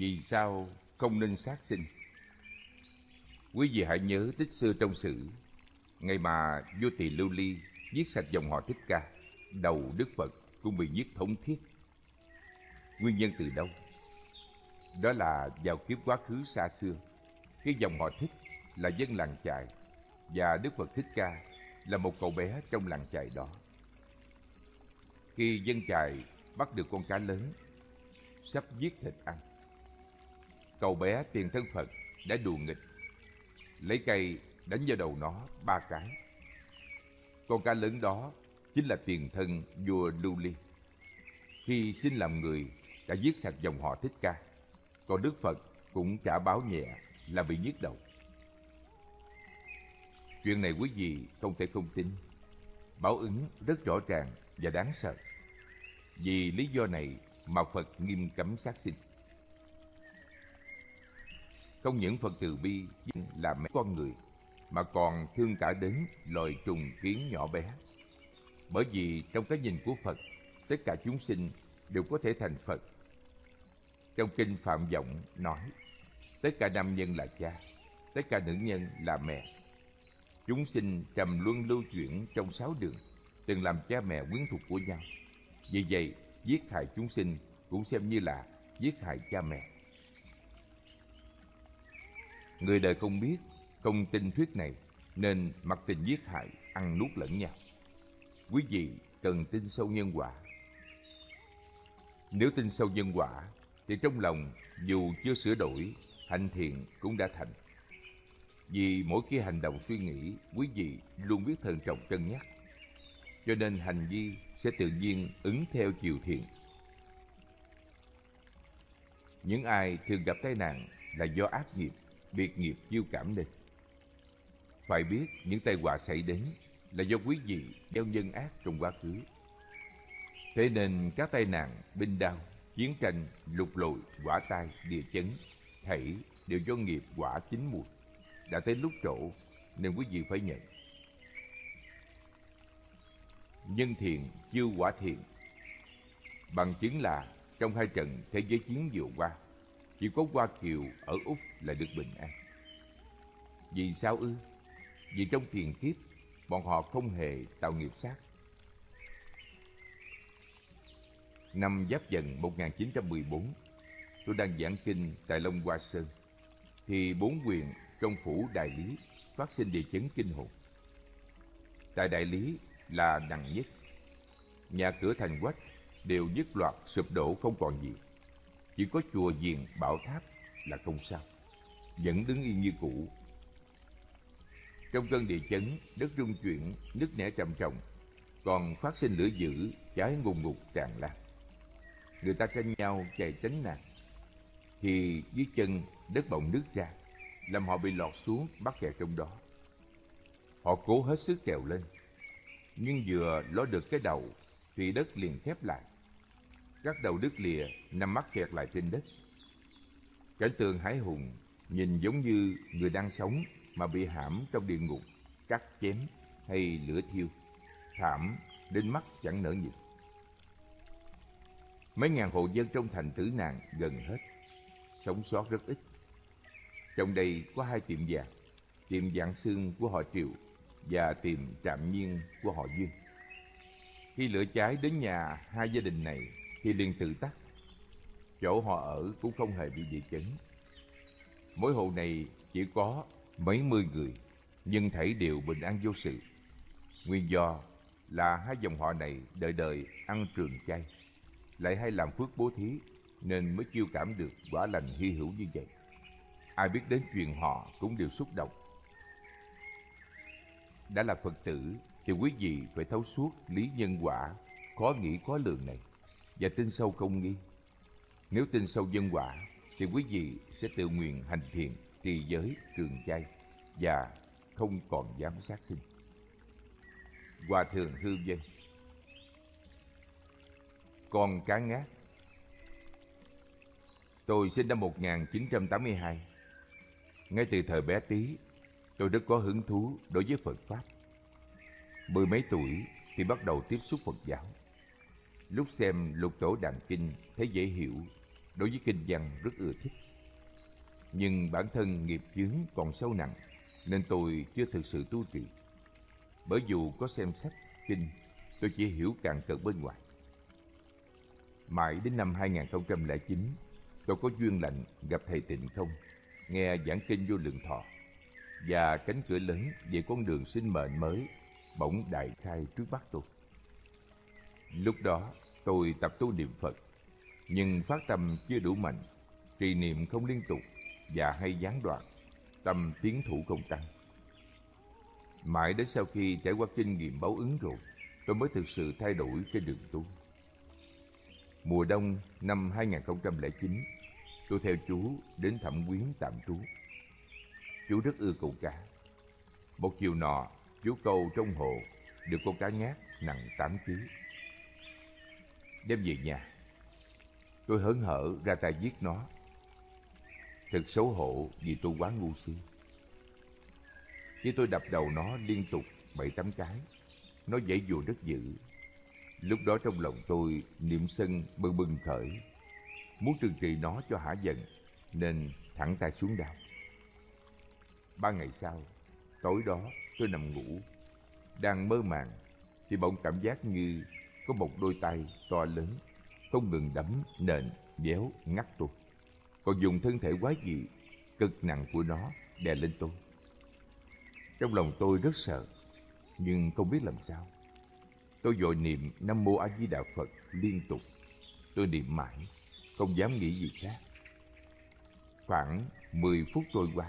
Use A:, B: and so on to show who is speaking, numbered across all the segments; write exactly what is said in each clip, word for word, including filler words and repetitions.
A: Vì sao không nên sát sinh? Quý vị hãy nhớ tích xưa trong sử, ngày mà vua Tỳ Lưu Ly giết sạch dòng họ Thích Ca, đầu Đức Phật cũng bị giết thống thiết. Nguyên nhân từ đâu? Đó là vào kiếp quá khứ xa xưa, khi dòng họ Thích là dân làng chài và Đức Phật Thích Ca là một cậu bé trong làng chài đó. Khi dân chài bắt được con cá lớn sắp giết thịt ăn, cậu bé tiền thân Phật đã đùa nghịch, lấy cây đánh vào đầu nó ba cái. Con cá lớn đó chính là tiền thân vua Lưu Ly. Khi sinh làm người đã giết sạch dòng họ Thích Ca, còn Đức Phật cũng trả báo nhẹ là bị giết đầu. Chuyện này quý vị không thể không tin. Báo ứng rất rõ ràng và đáng sợ. Vì lý do này mà Phật nghiêm cấm sát sinh. Không những Phật từ bi là mẹ con người, mà còn thương cả đến loài trùng kiến nhỏ bé. Bởi vì trong cái nhìn của Phật, tất cả chúng sinh đều có thể thành Phật. Trong kinh Phạm Vọng nói, tất cả nam nhân là cha, tất cả nữ nhân là mẹ. Chúng sinh trầm luân lưu chuyển trong sáu đường, từng làm cha mẹ quyến thuộc của nhau. Vì vậy, giết hại chúng sinh cũng xem như là giết hại cha mẹ. Người đời không biết, không tin thuyết này, nên mặc tình giết hại, ăn nuốt lẫn nhau. Quý vị cần tin sâu nhân quả. Nếu tin sâu nhân quả, thì trong lòng dù chưa sửa đổi, hành thiện cũng đã thành. Vì mỗi khi hành động suy nghĩ, quý vị luôn biết thận trọng cân nhắc, cho nên hành vi sẽ tự nhiên ứng theo chiều thiện. Những ai thường gặp tai nạn là do ác nghiệp, biệt nghiệp chiêu cảm nên. Phải biết những tai họa xảy đến là do quý vị gieo nhân ác trong quá khứ. Thế nên các tai nạn, binh đao, chiến tranh, lục lội, hỏa tai, địa chấn, thảy đều do nghiệp quả chín mùi. Đã tới lúc trổ nên quý vị phải nhận. Nhân thiện chiêu quả thiện. Bằng chứng là trong hai trận thế giới chiến vừa qua, chỉ có Hoa Kiều ở Úc là được bình an. Vì sao ư? Vì trong tiền kiếp bọn họ không hề tạo nghiệp sát. Năm Giáp Dần một nghìn chín trăm mười bốn, tôi đang giảng kinh tại Long Hoa Sơn, thì bốn huyện trong phủ Đại Lý phát sinh địa chấn kinh hồn. Tại Đại Lý là nặng nhất, nhà cửa thành quách đều dứt loạt sụp đổ không còn gì. Chỉ có chùa Diền Bảo Tháp là không sao, vẫn đứng yên như cũ. Trong cơn địa chấn, đất rung chuyển, nứt nẻ trầm trọng, còn phát sinh lửa dữ cháy ngùn ngụt tràn lan. Người ta tranh nhau chạy tránh nạn, thì dưới chân đất bỗng nứt ra, làm họ bị lọt xuống bắt kẹt trong đó. Họ cố hết sức trèo lên, nhưng vừa ló được cái đầu thì đất liền khép lại. Các đầu đứt lìa nằm mắc kẹt lại trên đất. Cảnh tượng hãi hùng, nhìn giống như người đang sống mà bị hãm trong địa ngục, cắt chém hay lửa thiêu, thảm đến mắt chẳng nỡ nhìn. Mấy ngàn hộ dân trong thành tử nạn gần hết, sống sót rất ít. Trong đây có hai tiệm vàng, tiệm Vạn Xương của họ Triệu và tiệm Trạm Nhiên của họ Dương. Khi lửa cháy đến nhà hai gia đình này thì liền tự tắt. Chỗ họ ở cũng không hề bị địa chấn. Mỗi hộ này chỉ có mấy mươi người, nhưng thảy đều bình an vô sự. Nguyên do là hai dòng họ này đời đời ăn trường chay, lại hay làm phước bố thí, nên mới chiêu cảm được quả lành hy hữu như vậy. Ai biết đến chuyện họ cũng đều xúc động. Đã là Phật tử thì quý vị phải thấu suốt lý nhân quả khó nghĩ khó lường này và tin sâu công nghi. Nếu tin sâu nhân quả thì quý vị sẽ tự nguyện hành thiện, trì giới, trường chay và không còn dám sát sinh. Hòa Thượng Hư Vân. Con cá ngát. Tôi sinh năm một nghìn chín trăm tám mươi hai. Ngay từ thời bé tí, tôi rất có hứng thú đối với Phật Pháp. Mười mấy tuổi thì bắt đầu tiếp xúc Phật giáo. Lúc xem Lục Tổ Đàn Kinh thấy dễ hiểu, đối với kinh văn rất ưa thích. Nhưng bản thân nghiệp chướng còn sâu nặng nên tôi chưa thực sự tu trì. Bởi dù có xem sách, kinh, tôi chỉ hiểu cạn cợt bên ngoài. Mãi đến năm hai nghìn không trăm lẻ chín, tôi có duyên lành gặp thầy Tịnh Không, nghe giảng kinh Vô Lượng Thọ, và cánh cửa lớn về con đường sinh mệnh mới bỗng đại khai trước mắt tôi. Lúc đó tôi tập tu niệm Phật, nhưng phát tâm chưa đủ mạnh, trì niệm không liên tục và hay gián đoạn, tâm tiến thủ không tăng. Mãi đến sau khi trải qua kinh nghiệm báo ứng rồi, tôi mới thực sự thay đổi trên đường tu. Mùa đông năm hai nghìn không trăm lẻ chín, tôi theo chú đến Thẩm Quyến tạm trú. Chú rất ưa câu cá. Một chiều nọ, chú câu trong hồ được con cá ngát nặng tám ký. Đem về nhà, tôi hớn hở ra tay giết nó. Thật xấu hổ vì tôi quá ngu si. Khi tôi đập đầu nó liên tục bảy tám cái, nó giãy giụa rất dữ. Lúc đó trong lòng tôi niệm sân bừng bừng khởi, muốn trừng trị nó cho hả giận, nên thẳng tay xuống đao. Ba ngày sau, tối đó tôi nằm ngủ, đang mơ màng thì bỗng cảm giác như có một đôi tay to lớn không ngừng đấm nền véo ngắt tôi, còn dùng thân thể quái dị cực nặng của nó đè lên tôi. Trong lòng tôi rất sợ, nhưng không biết làm sao. Tôi vội niệm Nam Mô A Di Đà Phật liên tục. Tôi niệm mãi, không dám nghĩ gì khác. Khoảng mười phút trôi qua,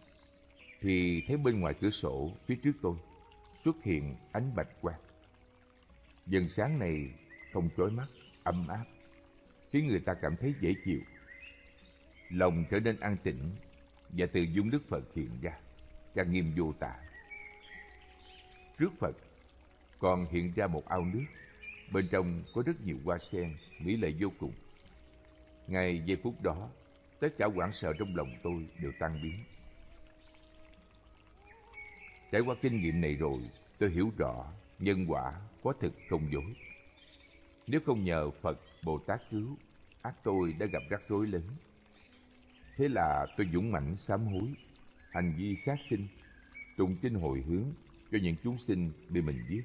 A: thì thấy bên ngoài cửa sổ phía trước tôi xuất hiện ánh bạch quang. Dần sáng này không chói mắt, ấm áp, khiến người ta cảm thấy dễ chịu. Lòng trở nên an tĩnh, và từ dung đức Phật hiện ra, trang nghiêm vô tả. Trước Phật còn hiện ra một ao nước, bên trong có rất nhiều hoa sen mỹ lệ vô cùng. Ngay giây phút đó, tất cả hoảng sợ trong lòng tôi đều tan biến. Trải qua kinh nghiệm này rồi, tôi hiểu rõ nhân quả có thực không dối. Nếu không nhờ Phật Bồ Tát cứu, ắt tôi đã gặp rắc rối lớn. Thế là tôi dũng mãnh sám hối, hành vi sát sinh, tụng kinh hồi hướng cho những chúng sinh bị mình giết.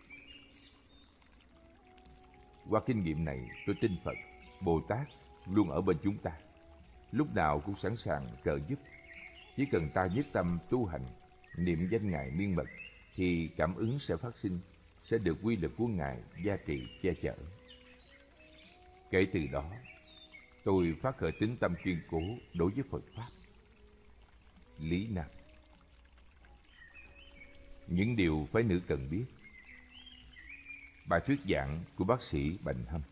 A: Qua kinh nghiệm này, tôi tin Phật, Bồ Tát luôn ở bên chúng ta, lúc nào cũng sẵn sàng trợ giúp. Chỉ cần ta nhất tâm tu hành, niệm danh Ngài miên mật, thì cảm ứng sẽ phát sinh, sẽ được quy lực của Ngài gia trì che chở. Kể từ đó, tôi phát khởi tín tâm kiên cố đối với Phật Pháp. Lý Nam. Những điều phái nữ cần biết. Bài thuyết giảng của bác sĩ Bành Hâm.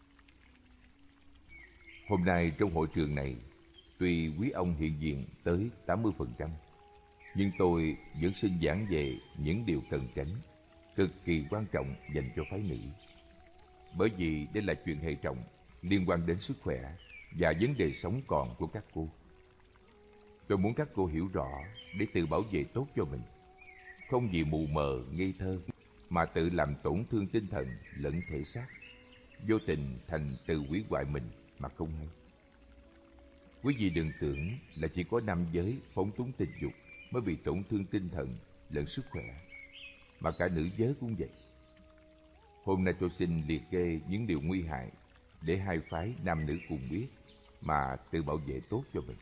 A: Hôm nay trong hội trường này, tuy quý ông hiện diện tới tám mươi phần trăm, nhưng tôi vẫn xin giảng về những điều cần tránh, cực kỳ quan trọng dành cho phái nữ. Bởi vì đây là chuyện hệ trọng, liên quan đến sức khỏe và vấn đề sống còn của các cô. Tôi muốn các cô hiểu rõ để tự bảo vệ tốt cho mình, không vì mù mờ, ngây thơ mà tự làm tổn thương tinh thần lẫn thể xác, vô tình thành tự hủy hoại mình mà không hay. Quý vị đừng tưởng là chỉ có nam giới phóng túng tình dục mới bị tổn thương tinh thần lẫn sức khỏe, mà cả nữ giới cũng vậy. Hôm nay tôi xin liệt kê những điều nguy hại để hai phái nam nữ cùng biết mà tự bảo vệ tốt cho mình.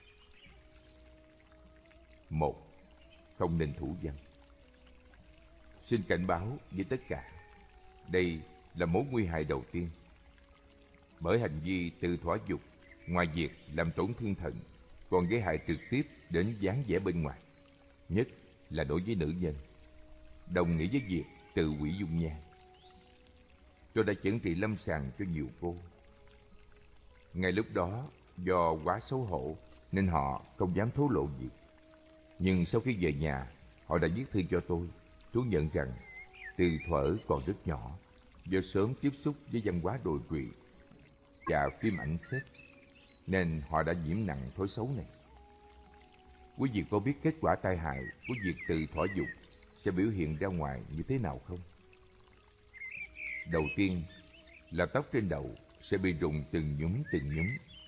A: Một, không nên thủ dâm. Xin cảnh báo với tất cả, đây là mối nguy hại đầu tiên. Bởi hành vi tự thỏa dục, ngoài việc làm tổn thương thận, còn gây hại trực tiếp đến dáng vẻ bên ngoài, nhất là đối với nữ nhân, đồng nghĩa với việc tự hủy dung nhan. Tôi đã chẩn trị lâm sàng cho nhiều cô. Ngay lúc đó, do quá xấu hổ nên họ không dám thổ lộ gì. Nhưng sau khi về nhà, họ đã viết thư cho tôi, thú nhận rằng từ thuở còn rất nhỏ, do sớm tiếp xúc với văn hóa đồi trụy và phim ảnh sex, nên họ đã nhiễm nặng thói xấu này. Quý vị có biết kết quả tai hại của việc từ thỏa dục sẽ biểu hiện ra ngoài như thế nào không? Đầu tiên là tóc trên đầu sẽ bị rụng từng nhúm từng nhúm,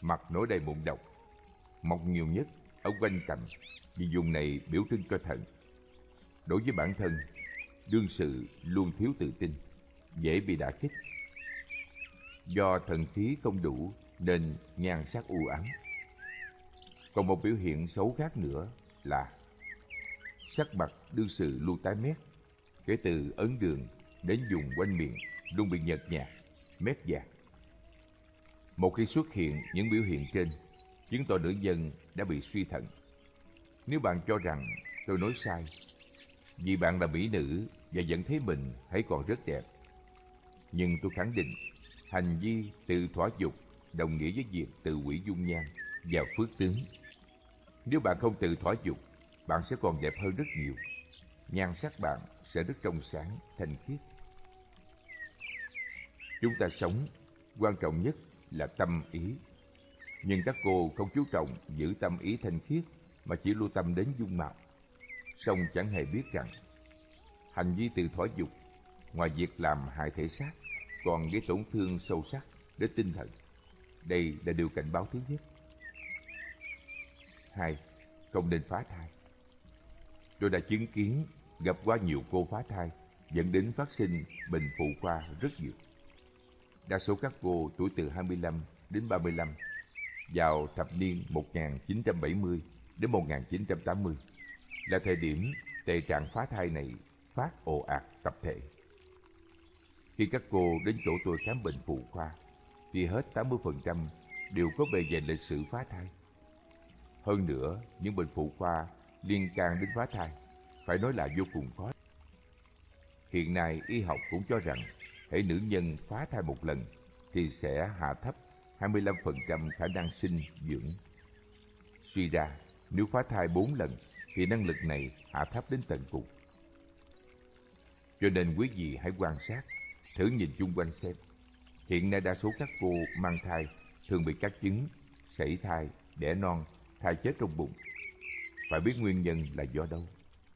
A: mặt nổi đầy mụn độc, mọc nhiều nhất ở quanh cằm vì vùng này biểu trưng cho thận. Đối với bản thân, đương sự luôn thiếu tự tin, dễ bị đả kích. Do thần khí không đủ nên nhan sắc u ám. Còn một biểu hiện xấu khác nữa là sắc mặt đương sự luôn tái mét, kể từ ấn đường đến vùng quanh miệng luôn bị nhợt nhạt, mét vàng. Một khi xuất hiện những biểu hiện trên, chứng tỏ nữ nhân đã bị suy thận. Nếu bạn cho rằng tôi nói sai, vì bạn là mỹ nữ và vẫn thấy mình hãy còn rất đẹp, nhưng tôi khẳng định hành vi tự thỏa dục đồng nghĩa với việc tự hủy dung nhan và phước tướng. Nếu bạn không tự thỏa dục, bạn sẽ còn đẹp hơn rất nhiều. Nhan sắc bạn sẽ rất trong sáng, thanh khiết. Chúng ta sống, quan trọng nhất là tâm ý. Nhưng các cô không chú trọng giữ tâm ý thanh khiết mà chỉ lưu tâm đến dung mạo. Song chẳng hề biết rằng hành vi tự thỏa dục ngoài việc làm hại thể xác còn gây tổn thương sâu sắc đến tinh thần. Đây là điều cảnh báo thứ nhất. Hai, không nên phá thai. Tôi đã chứng kiến gặp qua nhiều cô phá thai dẫn đến phát sinh bệnh phụ khoa rất nhiều. Đa số các cô tuổi từ hai mươi lăm đến ba mươi lăm vào thập niên một nghìn chín trăm bảy mươi đến một nghìn chín trăm tám mươi là thời điểm tệ trạng phá thai này phát ồ ạt tập thể. Khi các cô đến chỗ tôi khám bệnh phụ khoa thì hết tám mươi phần trăm đều có bề dày lịch sử phá thai. Hơn nữa, những bệnh phụ khoa liên can đến phá thai phải nói là vô cùng khó. Hiện nay y học cũng cho rằng hễ nữ nhân phá thai một lần thì sẽ hạ thấp hai mươi lăm phần trăm khả năng sinh dưỡng. Suy ra, nếu phá thai bốn lần thì năng lực này hạ thấp đến tận cùng. Cho nên quý vị hãy quan sát, thử nhìn chung quanh xem. Hiện nay đa số các cô mang thai thường bị các chứng sảy thai, đẻ non, thai chết trong bụng. Phải biết nguyên nhân là do đâu.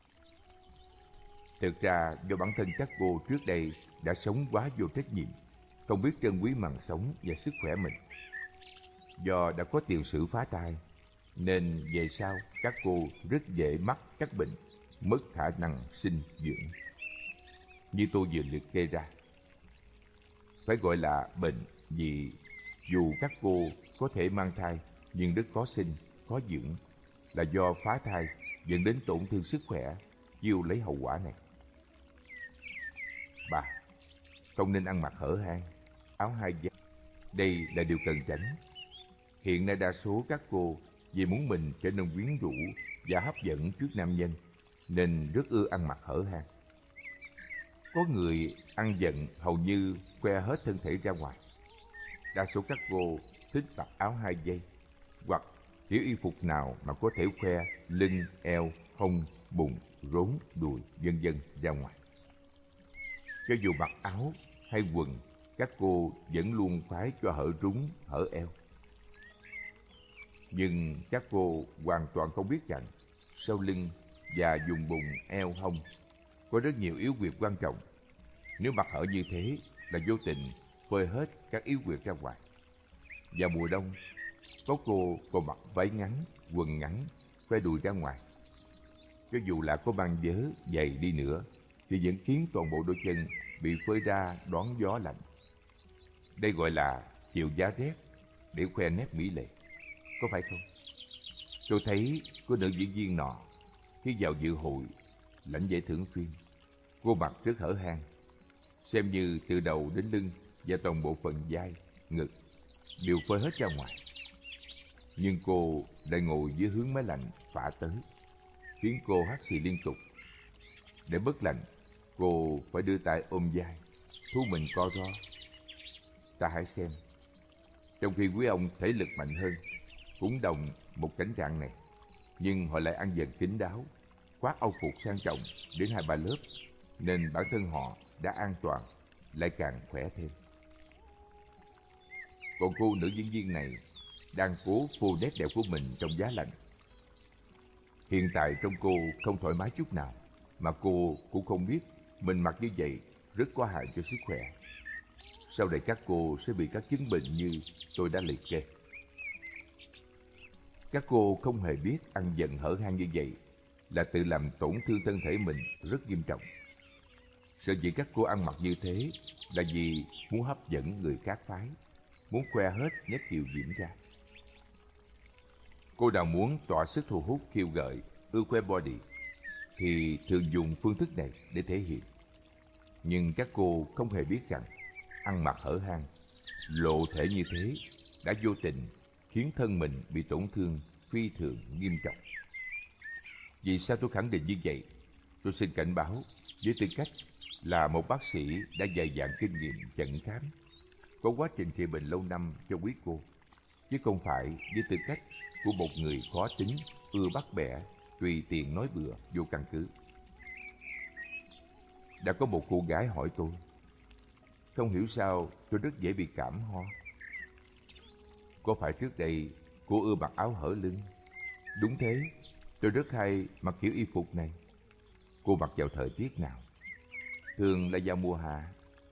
A: Thực ra do bản thân các cô trước đây đã sống quá vô trách nhiệm, không biết trân quý mạng sống và sức khỏe mình. Do đã có tiền sử phá thai, nên về sau các cô rất dễ mắc các bệnh, mất khả năng sinh dưỡng. Như tôi vừa liệt kê ra, phải gọi là bệnh vì dù các cô có thể mang thai nhưng rất khó sinh, khó dưỡng, là do phá thai dẫn đến tổn thương sức khỏe, chịu lấy hậu quả này. Ba, không nên ăn mặc hở hang, áo hai dây. Đây là điều cần tránh. Hiện nay đa số các cô vì muốn mình trở nên quyến rũ và hấp dẫn trước nam nhân nên rất ưa ăn mặc hở hang. Có người ăn giận hầu như khoe hết thân thể ra ngoài. Đa số các cô thích mặc áo hai dây hoặc kiểu y phục nào mà có thể khoe lưng, eo, hông, bụng, rốn, đùi, vân vân ra ngoài. Cho dù mặc áo hay quần, các cô vẫn luôn khoái cho hở rúng, hở eo. Nhưng các cô hoàn toàn không biết rằng sau lưng và vùng bụng, eo, hông có rất nhiều yếu huyệt quan trọng. Nếu mặc hở như thế là vô tình phơi hết các yếu huyệt ra ngoài. Vào mùa đông, có cô còn mặc váy ngắn, quần ngắn, khoe đùi ra ngoài. Cho dù là có mang vớ, giày đi nữa thì vẫn khiến toàn bộ đôi chân bị phơi ra đón gió lạnh. Đây gọi là chịu giá rét để khoe nét mỹ lệ, có phải không? Tôi thấy có nữ diễn viên nọ khi vào dự hội lãnh giải thưởng phim, cô mặc rất hở hang, xem như từ đầu đến lưng và toàn bộ phần vai, ngực đều phơi hết ra ngoài. Nhưng cô lại ngồi dưới hướng máy lạnh phả tới, khiến cô hắt xì liên tục. Để bớt lạnh, cô phải đưa tay ôm vai, thu mình co ro. Ta hãy xem, trong khi quý ông thể lực mạnh hơn, cũng đồng một cảnh trạng này, nhưng họ lại ăn dần kín đáo, khoác âu phục sang trọng đến hai ba lớp, nên bản thân họ đã an toàn, lại càng khỏe thêm. Còn cô nữ diễn viên này đang cố phô nét đẹp của mình trong giá lạnh. Hiện tại trong cô không thoải mái chút nào, mà cô cũng không biết mình mặc như vậy rất có hại cho sức khỏe. Sau đây các cô sẽ bị các chứng bệnh như tôi đã liệt kê. Các cô không hề biết ăn giận hở hang như vậy là tự làm tổn thương thân thể mình rất nghiêm trọng. Sở dĩ các cô ăn mặc như thế là vì muốn hấp dẫn người khác phái, muốn khoe hết nét kiều diễm ra. Cô nào muốn tỏa sức thu hút khiêu gợi, ưa khoe body thì thường dùng phương thức này để thể hiện. Nhưng các cô không hề biết rằng ăn mặc hở hang, lộ thể như thế đã vô tình khiến thân mình bị tổn thương phi thường nghiêm trọng. Vì sao tôi khẳng định như vậy? Tôi xin cảnh báo với tư cách là một bác sĩ đã dày dạn kinh nghiệm chẩn khám, có quá trình trị bệnh lâu năm cho quý cô, chứ không phải với tư cách của một người khó tính, ưa bắt bẻ, tùy tiện nói bừa vô căn cứ. Đã có một cô gái hỏi tôi, không hiểu sao tôi rất dễ bị cảm ho. Có phải trước đây cô ưa mặc áo hở lưng? Đúng thế, tôi rất hay mặc kiểu y phục này. Cô mặc vào thời tiết nào? Thường là vào mùa hạ.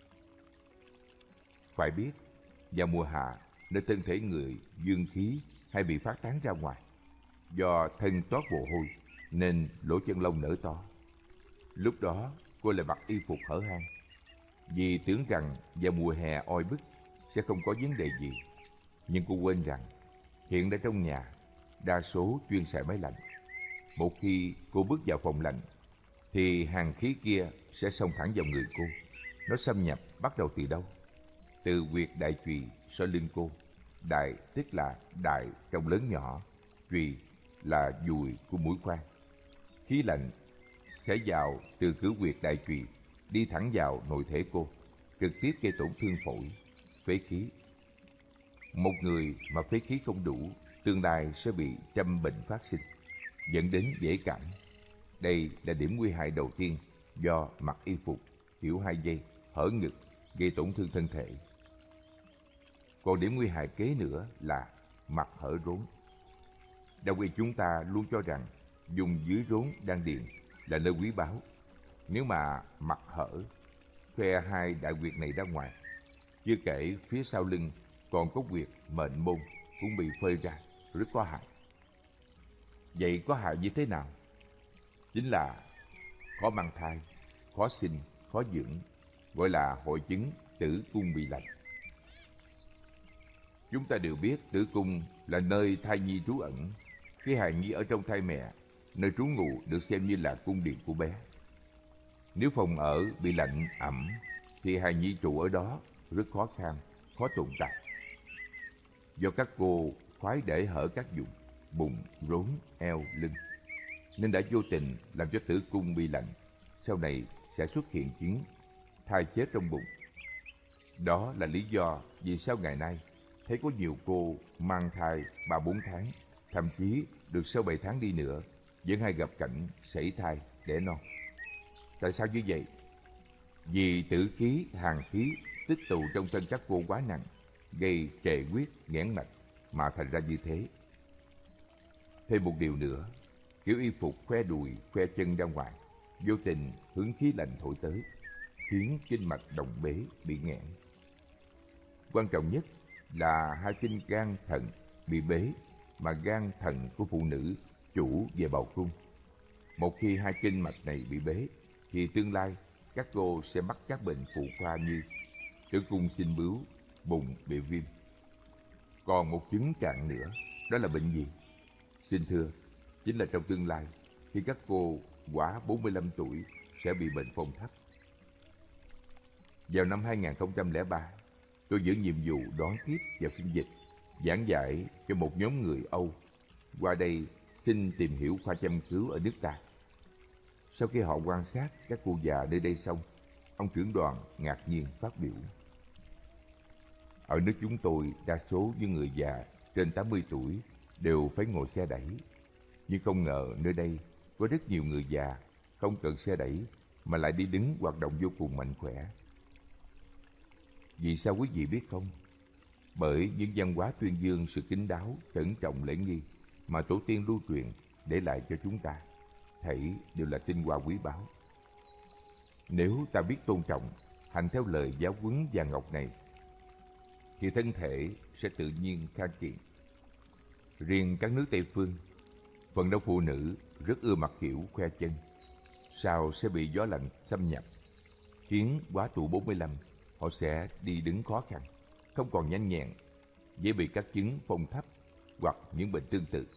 A: Phải biết, vào mùa hạ, nơi thân thể người dương khí hay bị phát tán ra ngoài. Do thân toát mồ hôi nên lỗ chân lông nở to. Lúc đó cô lại mặc y phục hở hang, vì tưởng rằng vào mùa hè oi bức sẽ không có vấn đề gì. Nhưng cô quên rằng hiện đã trong nhà đa số chuyên xài máy lạnh. Một khi cô bước vào phòng lạnh thì hàn khí kia sẽ xông thẳng vào người cô. Nó xâm nhập bắt đầu từ đâu? Từ huyệt đại trùy sau lưng cô. Đại tức là đại trong lớn nhỏ, trùy là dùi của mũi khoan. Khí lạnh sẽ vào từ cửa huyệt đại trùy đi thẳng vào nội thể cô, trực tiếp gây tổn thương phổi, phế khí. Một người mà phế khí không đủ, tương lai sẽ bị trăm bệnh phát sinh, dẫn đến dễ cảm. Đây là điểm nguy hại đầu tiên do mặc y phục kiểu hai dây, hở ngực, gây tổn thương thân thể. Còn điểm nguy hại kế nữa là mặc hở rốn. Đông y chúng ta luôn cho rằng dùng dưới rốn đan điền là nơi quý báu. Nếu mà mặc hở, khoe hai đại huyệt này ra ngoài, chưa kể phía sau lưng còn có huyệt mệnh môn cũng bị phơi ra, rất có hại. Vậy có hại như thế nào? Chính là khó mang thai, khó sinh, khó dưỡng, gọi là hội chứng tử cung bị lạnh. Chúng ta đều biết tử cung là nơi thai nhi trú ẩn. Khi hài nhi ở trong thai mẹ, nơi trú ngụ được xem như là cung điện của bé. Nếu phòng ở bị lạnh, ẩm, thì hài nhi trụ ở đó rất khó khăn, khó tồn tại. Do các cô khoái để hở các vùng, bụng, rốn, eo, lưng, nên đã vô tình làm cho tử cung bị lạnh. Sau này sẽ xuất hiện chứng thai chết trong bụng. Đó là lý do vì sao ngày nay thấy có nhiều cô mang thai ba bốn tháng, thậm chí được sau bảy tháng đi nữa, vẫn hay gặp cảnh sảy thai, đẻ non. Tại sao như vậy? Vì tử khí, hàn khí tích tụ trong thân các cô quá nặng, gây trệ huyết, nghẽn mạch mà thành ra như thế. Thêm một điều nữa, kiểu y phục khoe đùi, khoe chân ra ngoài, vô tình hứng khí lạnh thổi tới, khiến kinh mạch động bế bị nghẽn. Quan trọng nhất là hai kinh gan thận bị bế, mà gan thận của phụ nữ chủ về bầu cung. Một khi hai kinh mạch này bị bế, thì tương lai các cô sẽ mắc các bệnh phụ khoa như tử cung sinh bướu, bụng bị viêm. Còn một chứng trạng nữa, đó là bệnh gì? Xin thưa, chính là trong tương lai, khi các cô quá bốn mươi lăm tuổi sẽ bị bệnh phong thấp. Vào năm hai nghìn không trăm lẻ ba, tôi giữ nhiệm vụ đón tiếp và phiên dịch, giảng dạy cho một nhóm người Âu qua đây xin tìm hiểu khoa châm cứu ở nước ta. Sau khi họ quan sát các cụ già nơi đây xong, ông trưởng đoàn ngạc nhiên phát biểu: ở nước chúng tôi, đa số những người già trên tám mươi tuổi đều phải ngồi xe đẩy. Nhưng không ngờ nơi đây có rất nhiều người già không cần xe đẩy mà lại đi đứng hoạt động vô cùng mạnh khỏe. Vì sao quý vị biết không? Bởi những văn hóa tuyên dương sự kính đáo, cẩn trọng lễ nghi mà tổ tiên lưu truyền để lại cho chúng ta, thảy đều là tinh hoa quý báu. Nếu ta biết tôn trọng, hành theo lời giáo huấn vàng ngọc này, thì thân thể sẽ tự nhiên khang kiện. Riêng các nước Tây phương, phần đông phụ nữ rất ưa mặc kiểu khoe chân, sau sẽ bị gió lạnh xâm nhập, khiến quá tuổi bốn mươi lăm họ sẽ đi đứng khó khăn, không còn nhanh nhẹn, dễ bị các chứng phong thấp hoặc những bệnh tương tự.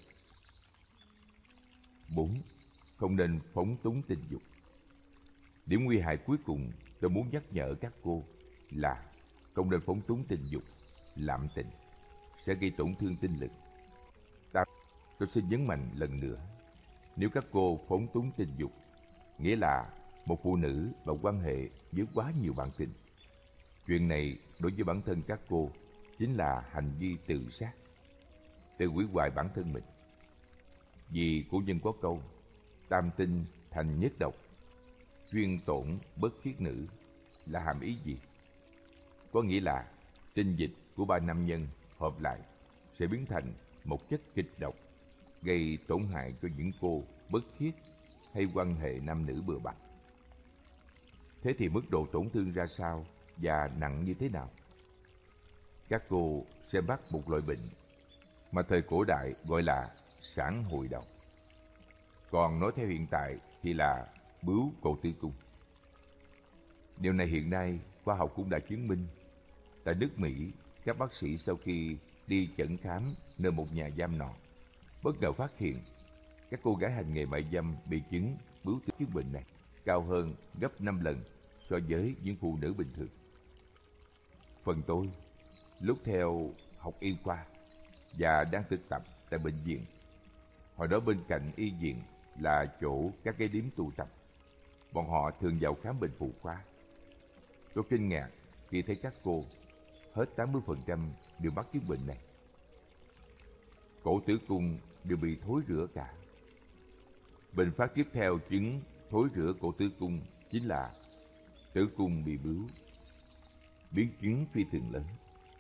A: Bốn, không nên phóng túng tình dục. Điểm nguy hại cuối cùng tôi muốn nhắc nhở các cô là không nên phóng túng tình dục, lạm tình, sẽ gây tổn thương tinh lực. Ta, tôi xin nhấn mạnh lần nữa, nếu các cô phóng túng tình dục, nghĩa là một phụ nữ mà quan hệ với quá nhiều bạn tình. Chuyện này đối với bản thân các cô chính là hành vi tự sát, tự hủy hoại bản thân mình. Vì cổ nhân có câu, tam tinh thành nhất độc, chuyên tổn bất khiết nữ, là hàm ý gì? Có nghĩa là tinh dịch của ba nam nhân hợp lại sẽ biến thành một chất kịch độc, gây tổn hại cho những cô bất khiết hay quan hệ nam nữ bừa bãi. Thế thì mức độ tổn thương ra sao và nặng như thế nào? Các cô sẽ mắc một loại bệnh mà thời cổ đại gọi là sản hồi đầu. Còn nói theo hiện tại thì là bướu cổ tử cung. Điều này hiện nay khoa học cũng đã chứng minh. Tại nước Mỹ, các bác sĩ sau khi đi chẩn khám nơi một nhà giam nọ, bất ngờ phát hiện các cô gái hành nghề mại dâm bị chứng bướu tử chứng bệnh này cao hơn gấp năm lần so với những phụ nữ bình thường. Phần tôi, lúc theo học y khoa và đang thực tập tại bệnh viện, hồi đó bên cạnh y viện là chỗ các cái điếm tụ tập, bọn họ thường vào khám bệnh phụ khoa. Tôi kinh ngạc khi thấy các cô hết tám mươi phần trăm đều mắc chứng bệnh này. Cổ tử cung đều bị thối rữa cả. Bệnh phát tiếp theo chứng thối rữa cổ tử cung chính là tử cung bị bướu, biến chứng phi thường lớn.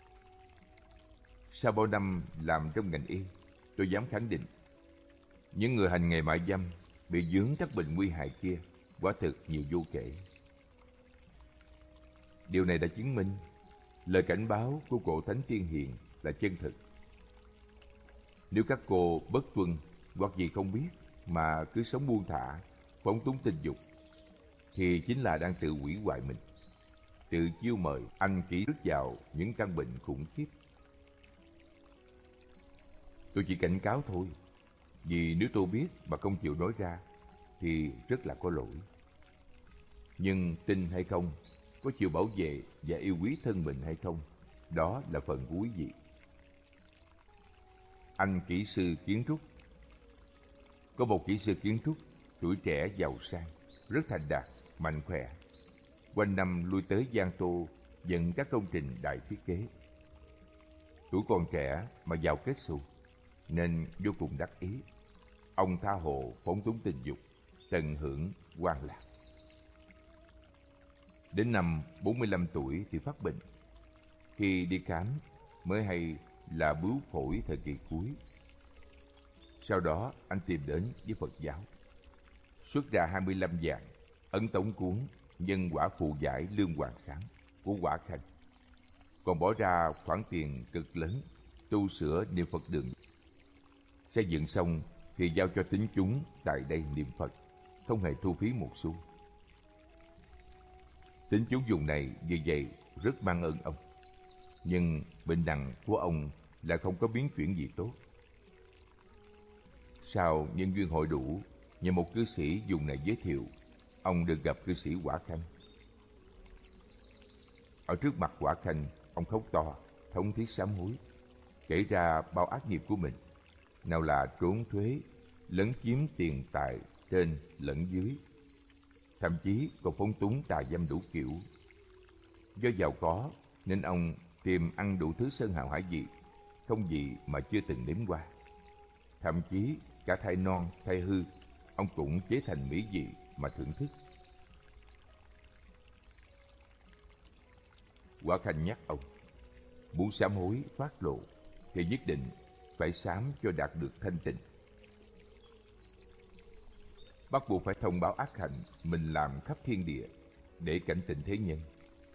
A: Sau bao năm làm trong ngành y, tôi dám khẳng định, những người hành nghề mại dâm bị vướng các bệnh nguy hại kia quả thực nhiều vô kể. Điều này đã chứng minh lời cảnh báo của cổ Thánh Tiên Hiền là chân thực. Nếu các cô bất tuân hoặc gì không biết mà cứ sống buông thả, phóng túng tình dục, thì chính là đang tự hủy hoại mình, tự chiêu mời anh chỉ rước vào những căn bệnh khủng khiếp. Tôi chỉ cảnh cáo thôi, vì nếu tôi biết mà không chịu nói ra thì rất là có lỗi. Nhưng tin hay không, có chịu bảo vệ và yêu quý thân mình hay không, đó là phần của quý vị. Anh kỹ sư kiến trúc. Có một kỹ sư kiến trúc tuổi trẻ giàu sang, rất thành đạt, mạnh khỏe, quanh năm lui tới Giang Tô dựng các công trình đại thiết kế. Tuổi còn trẻ mà giàu kết xù nên vô cùng đắc ý. Ông tha hồ phóng túng tình dục, tận hưởng hoan lạc. Đến năm bốn mươi lăm tuổi thì phát bệnh. Khi đi khám mới hay là bướu phổi thời kỳ cuối. Sau đó anh tìm đến với Phật giáo, xuất ra hai mươi lăm vạn ấn tống cuốn Nhân quả phù giải lương hoàng sáng của Quả Khanh, còn bỏ ra khoản tiền cực lớn tu sửa niệm Phật đường. Xây dựng xong thì giao cho tín chúng tại đây niệm Phật, không hề thu phí một xu. Tín chúng dùng này như vậy rất mang ơn ông, nhưng bệnh nặng của ông là không có biến chuyển gì tốt. Sau nhân duyên hội đủ, nhờ một cư sĩ dùng này giới thiệu, ông được gặp cư sĩ Quả Khanh. Ở trước mặt Quả Khanh, ông khóc to, thống thiết sám hối, kể ra bao ác nghiệp của mình, nào là trốn thuế, lấn chiếm tiền tài trên lẫn dưới, thậm chí còn phóng túng tà dâm đủ kiểu. Do giàu có nên ông tìm ăn đủ thứ sơn hào hải vị, không gì mà chưa từng nếm qua. Thậm chí cả thai non, thai hư, ông cũng chế thành mỹ vị mà thưởng thức. Quả Khanh nhắc ông, muốn sám hối thoát lộ thì nhất định phải sám cho đạt được thanh tịnh. Bắt buộc phải thông báo ác hạnh mình làm khắp thiên địa để cảnh tỉnh thế nhân.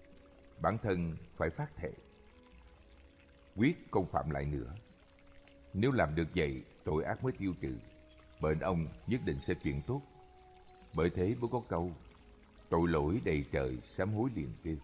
A: Bản thân phải phát thệ, quyết không phạm lại nữa. Nếu làm được vậy, tội ác mới tiêu trừ, bệnh ông nhất định sẽ chuyển tốt. Bởi thế mới có câu tội lỗi đầy trời, sám hối liền kêu.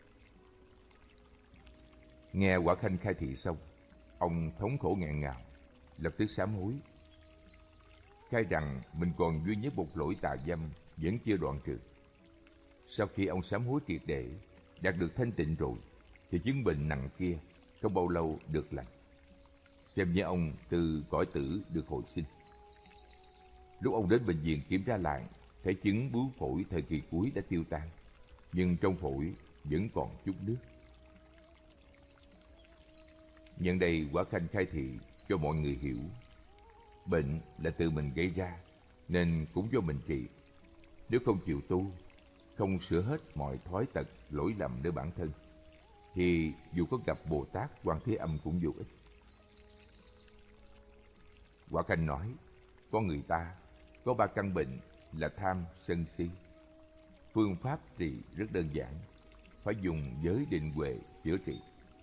A: Nghe Quả Khanh khai thị xong, ông thống khổ nghẹn ngào, lập tức sám hối, khai rằng mình còn duy nhất một lỗi tà dâm vẫn chưa đoạn trừ. Sau khi ông sám hối triệt để, đạt được thanh tịnh rồi, thì chứng bệnh nặng kia không bao lâu được lành, xem như ông từ cõi tử được hồi sinh. Lúc ông đến bệnh viện kiểm tra lại, thấy chứng bướu phổi thời kỳ cuối đã tiêu tan, nhưng trong phổi vẫn còn chút nước. Nhân đây Quả Khanh khai thị cho mọi người hiểu, bệnh là tự mình gây ra, nên cũng do mình trị. Nếu không chịu tu, không sửa hết mọi thói tật lỗi lầm nơi bản thân, thì dù có gặp Bồ Tát Quan Thế Âm cũng vô ích. Quả Khanh nói, con người ta có ba căn bệnh là tham, sân, si. Phương pháp trị rất đơn giản, phải dùng giới định huệ chữa trị.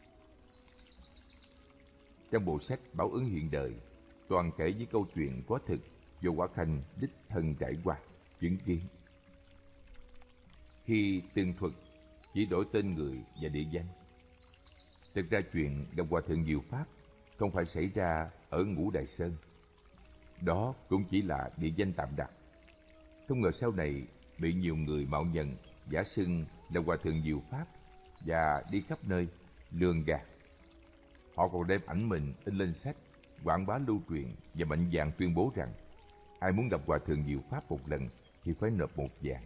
A: Trong bộ sách Báo ứng hiện đời, toàn kể những câu chuyện có thực do Quả Khanh đích thân trải qua, chứng kiến. Khi tường thuật chỉ đổi tên người và địa danh. Thực ra chuyện gặp Hòa Thượng Diệu Pháp không phải xảy ra ở Ngũ Đài Sơn. Đó cũng chỉ là địa danh tạm đặt. Không ngờ sau này bị nhiều người mạo nhận giả xưng là Hòa Thượng Diệu Pháp và đi khắp nơi lường gạt. Họ còn đem ảnh mình in lên sách, quảng bá lưu truyền và mạnh dạn tuyên bố rằng ai muốn gặp Hòa Thượng Diệu Pháp một lần thì phải nộp một vạn.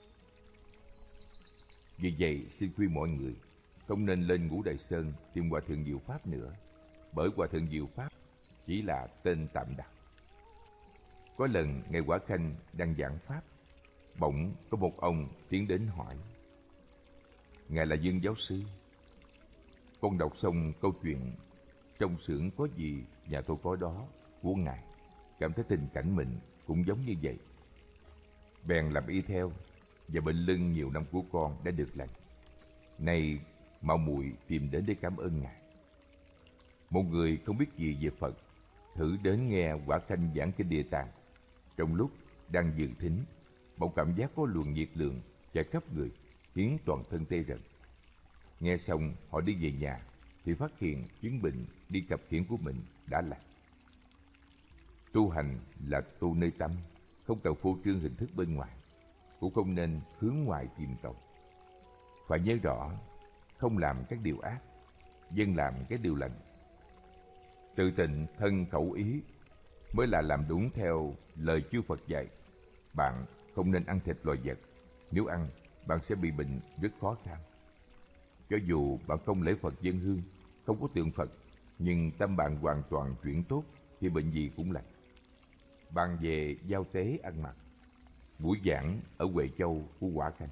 A: Vì vậy xin khuyên mọi người không nên lên Ngũ Đài Sơn tìm Hòa Thượng Diệu Pháp nữa, bởi Hòa Thượng Diệu Pháp chỉ là tên tạm đặt. Có lần Ngài Quả Khanh đang giảng pháp, bỗng có một ông tiến đến hỏi: Ngài là Dương giáo sư? Con đọc xong câu chuyện trong xưởng có gì nhà tôi có đó của Ngài, cảm thấy tình cảnh mình cũng giống như vậy, bèn làm y theo, và bệnh lưng nhiều năm của con đã được lành. Nay mạo muội tìm đến để cảm ơn Ngài. Một người không biết gì về Phật thử đến nghe Quả Khanh giảng kinh Địa Tạng. Trong lúc đang dự thính, bỗng cảm giác có luồng nhiệt lượng chạy khắp người, khiến toàn thân tê rần. Nghe xong họ đi về nhà thì phát hiện chứng bệnh đi cặp kiển của mình đã lành. Tu hành là tu nơi tâm, không cần phô trương hình thức bên ngoài, cũng không nên hướng ngoài tìm tòi. Phải nhớ rõ, không làm các điều ác, dân làm các điều lành. Tự tịnh thân khẩu ý mới là làm đúng theo lời chư Phật dạy. Bạn không nên ăn thịt loài vật, nếu ăn bạn sẽ bị bệnh rất khó khăn. Cho dù bạn không lễ Phật dân hương, không có tượng Phật, nhưng tâm bạn hoàn toàn chuyển tốt thì bệnh gì cũng lành. Bàn về giao tế ăn mặc, buổi giảng ở Huệ Châu của Quả Khanh.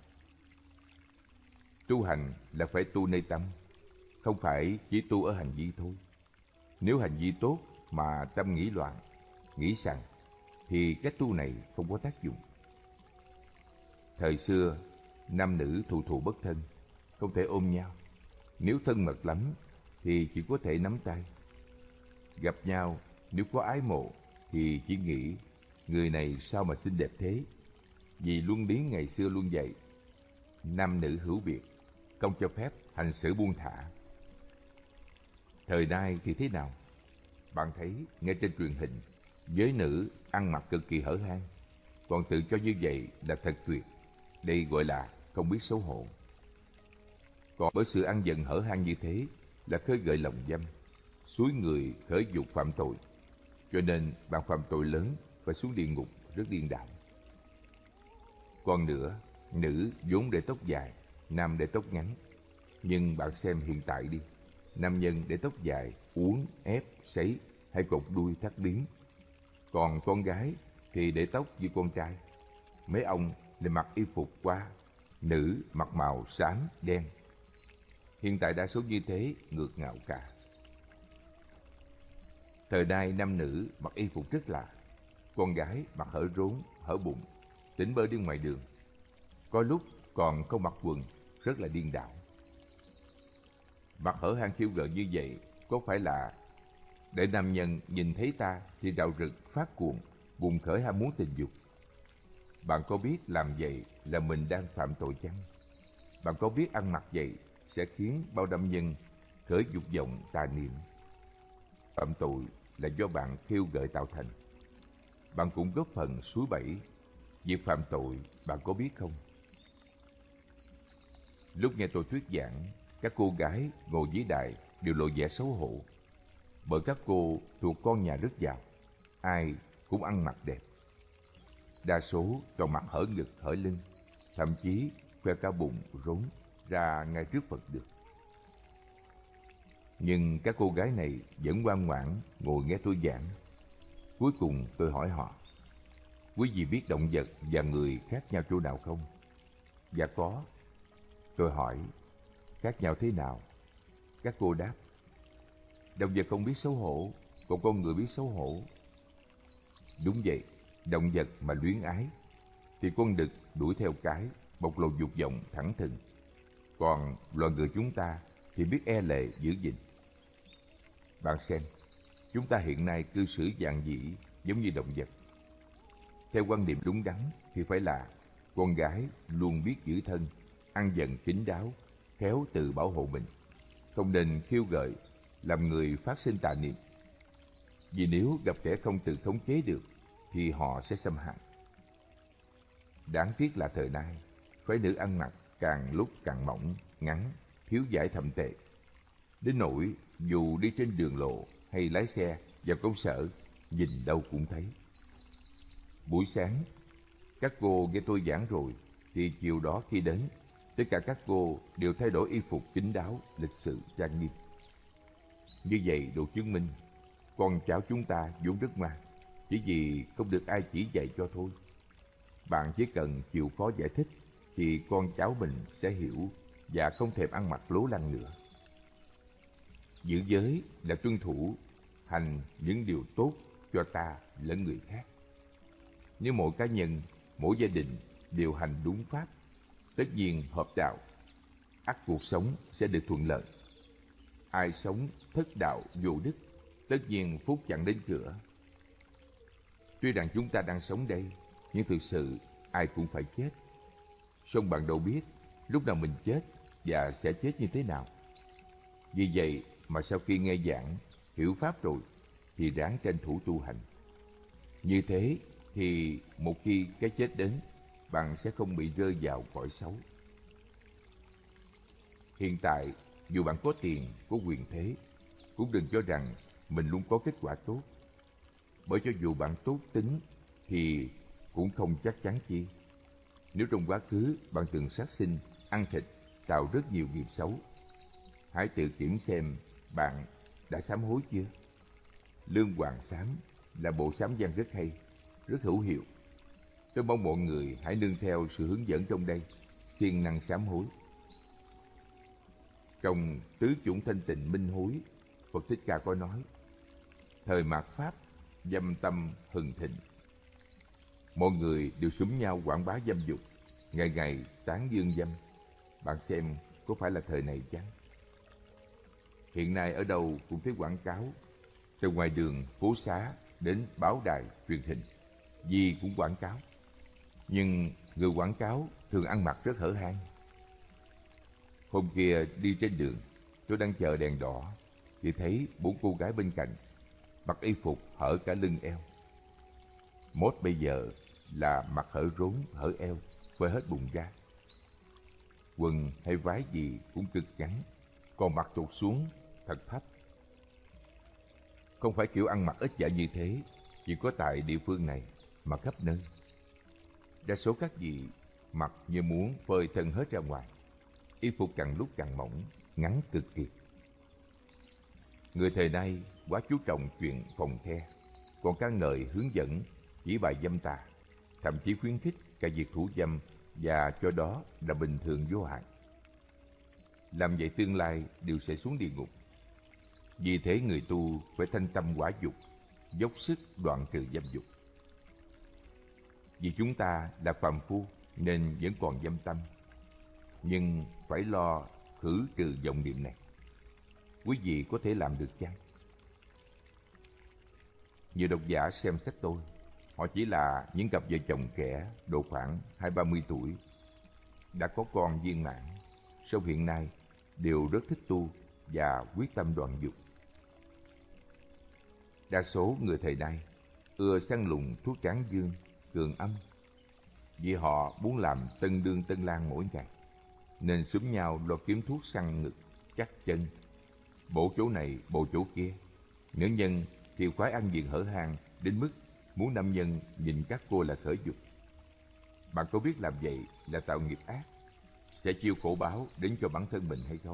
A: Tu hành là phải tu nơi tâm, không phải chỉ tu ở hành vi thôi. Nếu hành vi tốt mà tâm nghĩ loạn, nghĩ sằng, thì cách tu này không có tác dụng. Thời xưa, nam nữ thù thù bất thân, không thể ôm nhau. Nếu thân mật lắm thì chỉ có thể nắm tay. Gặp nhau, nếu có ái mộ thì chỉ nghĩ người này sao mà xinh đẹp thế. Vì luân lý ngày xưa luôn dạy, nam nữ hữu biệt, không cho phép hành xử buông thả. Thời nay thì thế nào? Bạn thấy ngay trên truyền hình, giới nữ ăn mặc cực kỳ hở hang, còn tự cho như vậy là thật tuyệt. Đây gọi là không biết xấu hổ. Còn bởi sự ăn dần hở hang như thế là khơi gợi lòng dâm, xúi người khởi dục phạm tội. Cho nên bạn phạm tội lớn và xuống địa ngục rất điên đảo. Còn nữa, nữ vốn để tóc dài, nam để tóc ngắn. Nhưng bạn xem hiện tại đi, nam nhân để tóc dài, uốn, ép, sấy hay cột đuôi thắt biến. Còn con gái thì để tóc như con trai. Mấy ông lại mặc y phục qua, nữ mặc màu xám, đen. Hiện tại đa số như thế ngược ngạo cả. Thời nay nam nữ mặc y phục rất lạ. Con gái mặc hở rốn, hở bụng, tỉnh bơ đi ngoài đường. Có lúc còn không mặc quần, rất là điên đảo. Mặc hở hang khiêu gợi như vậy có phải là Để nam nhân nhìn thấy ta thì rạo rực phát cuồng, bùng khởi ham muốn tình dục. Bạn có biết làm vậy là mình đang phạm tội chăng? Bạn có biết ăn mặc vậy sẽ khiến bao nam nhân khởi dục vọng tà niệm? Phạm tội là do bạn khiêu gợi tạo thành. Bạn cũng góp phần suối bẫy. Việc phạm tội bạn có biết không? Lúc nghe tôi thuyết giảng, các cô gái ngồi dưới đài đều lộ vẻ xấu hổ, bởi các cô thuộc con nhà rất giàu, ai cũng ăn mặc đẹp. Đa số còn mặc hở ngực hở lưng, thậm chí khoe cả bụng rốn ra ngay trước Phật được. Nhưng các cô gái này vẫn ngoan ngoãn ngồi nghe tôi giảng. Cuối cùng tôi hỏi họ: quý vị biết động vật và người khác nhau chỗ nào không? Dạ có. Tôi hỏi: khác nhau thế nào? Các cô đáp: động vật không biết xấu hổ, còn con người biết xấu hổ. Đúng vậy, động vật mà luyến ái thì con đực đuổi theo cái, bộc lộ dục vọng thẳng thừng. Còn loài người chúng ta thì biết e lệ giữ gìn. Bạn xem, chúng ta hiện nay cư xử giản dị giống như động vật. Theo quan niệm đúng đắn thì phải là con gái luôn biết giữ thân, ăn dần kín đáo, khéo tự bảo hộ mình, không nên khiêu gợi, làm người phát sinh tà niệm. Vì nếu gặp kẻ không tự khống chế được thì họ sẽ xâm hại. Đáng tiếc là thời nay, phái nữ ăn mặc càng lúc càng mỏng, ngắn, thiếu vải thậm tệ. Đến nỗi dù đi trên đường lộ hay lái xe vào công sở, nhìn đâu cũng thấy. Buổi sáng, các cô nghe tôi giảng rồi, thì chiều đó khi đến, tất cả các cô đều thay đổi y phục kín đáo, lịch sự, trang nghiêm. Như vậy đủ chứng minh, con cháu chúng ta vốn rất ngoan, chỉ vì không được ai chỉ dạy cho thôi. Bạn chỉ cần chịu khó giải thích, thì con cháu mình sẽ hiểu và không thèm ăn mặc lố lăng nữa. Giữ giới là tuân thủ, hành những điều tốt cho ta lẫn người khác. Nếu mỗi cá nhân, mỗi gia đình đều hành đúng pháp, tất nhiên hợp đạo, ắt cuộc sống sẽ được thuận lợi. Ai sống thất đạo vô đức, tất nhiên phúc chẳng đến cửa. Tuy rằng chúng ta đang sống đây, nhưng thực sự ai cũng phải chết. Song bạn đâu biết lúc nào mình chết và sẽ chết như thế nào. Vì vậy mà sau khi nghe giảng, hiểu pháp rồi, thì ráng tranh thủ tu hành. Như thế thì một khi cái chết đến, bạn sẽ không bị rơi vào cõi xấu. Hiện tại, dù bạn có tiền, có quyền thế, cũng đừng cho rằng mình luôn có kết quả tốt. Bởi cho dù bạn tốt tính, thì cũng không chắc chắn chi. Nếu trong quá khứ bạn từng sát sinh, ăn thịt, tạo rất nhiều nghiệp xấu, hãy tự kiểm xem bạn đã sám hối chưa. Lương Hoàng Sám là bộ sám văn rất hay, rất hữu hiệu. Tôi mong mọi người hãy nương theo sự hướng dẫn trong đây, siêng năng sám hối. Trong Tứ Chủng Thanh Tịnh Minh Hối, Phật Thích Ca có nói: thời mạt Pháp, dâm tâm hừng thịnh. Mọi người đều xúm nhau quảng bá dâm dục, ngày ngày tán dương dâm. Bạn xem có phải là thời này chăng? Hiện nay ở đâu cũng thấy quảng cáo, từ ngoài đường, phố xá đến báo đài, truyền hình, gì cũng quảng cáo. Nhưng người quảng cáo thường ăn mặc rất hở hang. Hôm kia đi trên đường, tôi đang chờ đèn đỏ, thì thấy bốn cô gái bên cạnh mặc y phục hở cả lưng eo. Mốt bây giờ là mặc hở rốn, hở eo, phơi hết bụng ra. Quần hay váy gì cũng cực ngắn, còn mặc tụt xuống thật thấp. Không phải kiểu ăn mặc ít dạy như thế chỉ có tại địa phương này, mà khắp nơi. Đa số các vị mặc như muốn phơi thân hết ra ngoài, y phục càng lúc càng mỏng, ngắn cực kỳ. Người thời nay quá chú trọng chuyện phòng the, còn ca ngợi hướng dẫn chỉ bài dâm tà, thậm chí khuyến khích cả việc thủ dâm, và cho đó là bình thường vô hại. Làm vậy tương lai đều sẽ xuống địa ngục. Vì thế người tu phải thanh tâm quả dục, dốc sức đoạn trừ dâm dục. Vì chúng ta là phàm phu nên vẫn còn dâm tâm, nhưng phải lo khử trừ vọng niệm này. Quý vị có thể làm được chăng? Nhiều độc giả xem sách tôi, họ chỉ là những cặp vợ chồng trẻ độ khoảng hai ba mươi tuổi, đã có con viên mãn, song hiện nay đều rất thích tu và quyết tâm đoạn dục. Đa số người thời nay ưa săn lùng thuốc tráng dương, cường âm, vì họ muốn làm tân đương tân lang mỗi ngày, nên xúm nhau lo kiếm thuốc săn ngực, chắc chân, bổ chỗ này bổ chỗ kia. Nữ nhân thì khoái ăn diện hở hang đến mức muốn nam nhân nhìn các cô là khởi dục. Bạn có biết làm vậy là tạo nghiệp ác, sẽ chịu khổ báo đến cho bản thân mình hay không?